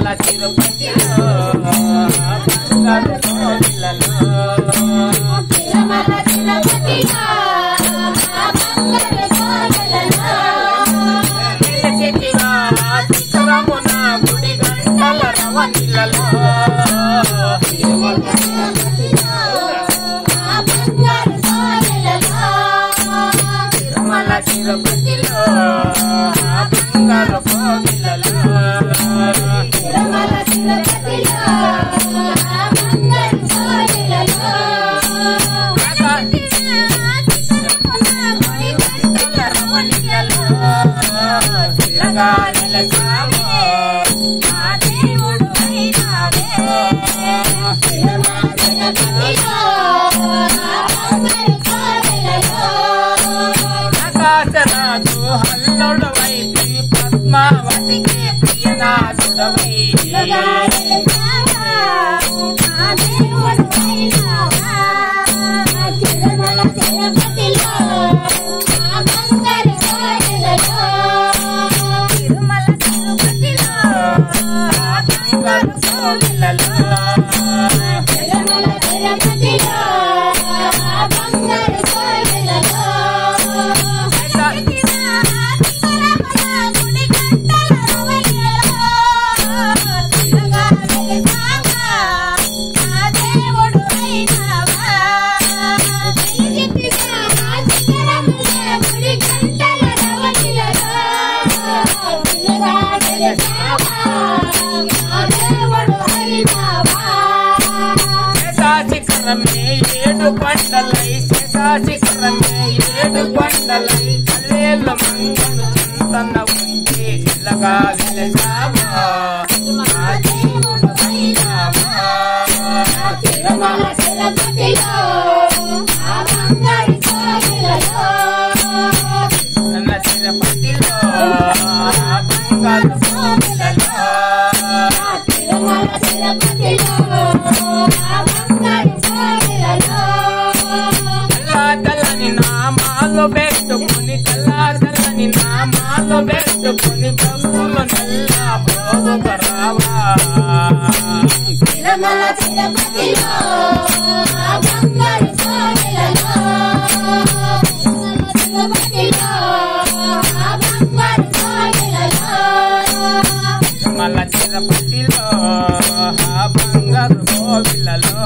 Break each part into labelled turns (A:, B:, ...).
A: తిరుమల తిరుపతిలో బంగారు కోవిలలో తిరుమల తిరుపతిలో బంగారు కోవిలలో నిలచితివా శిఖరమున గుడి గంటల రవణిలలో తిరుమల తిరుపతిలో బంగారు కోవిలలో తిరుమల తిరుపతిలో బంగారు కోవిలలో తిరుమల తిరుపతిలో బంగారు కోవిలలో చిల్లగా నిలచావో ఆ దేవుడు అయినావే తిరుమల తిరుపతిలో బంగారు కోవిలలో ఆకాశరాజు హల్లుడు వైపి పద్మావతికి ప్రియనాథుడవై తిరుమల తిరుపతిలో బంగారు కోవిలలో తిరుమల తిరుపతిలో బంగారు కోవిలలో తిరుమల తిరుపతిలో బంగారు కోవిలలో శేషాశిఖరమే ఏడు కొండలై శేషాశిఖరమే ఏడు కొండలై కల్లేళ్ళ మంగళ చింతన ఉంచి ఇల్లగా వెలసావా ఆ దేవుడు అయినావా తిరుమల తిరుపతిలో బంగారు కోవిలలో తిరుమల తిరుపతిలో బంగారు కోవిలలో తిరుమల తిరుపతిలో తెల్లని నామాలు పెట్టుకుని తెల్లని నామాలు పెట్టుకుని ప్రభువులు నల్ల ప్రభువు రావా తిరుమల తిరుపతిలో బంగారు కోవిలలో తిరుపతిలో బంగారు కోవిలలో తిరుమల తిరుపతిలో బంగారు కోవిలలో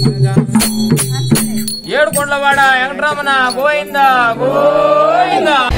A: ఏడుకొండలవాడ వెంకటరమణ గోవిందా గోవిందా.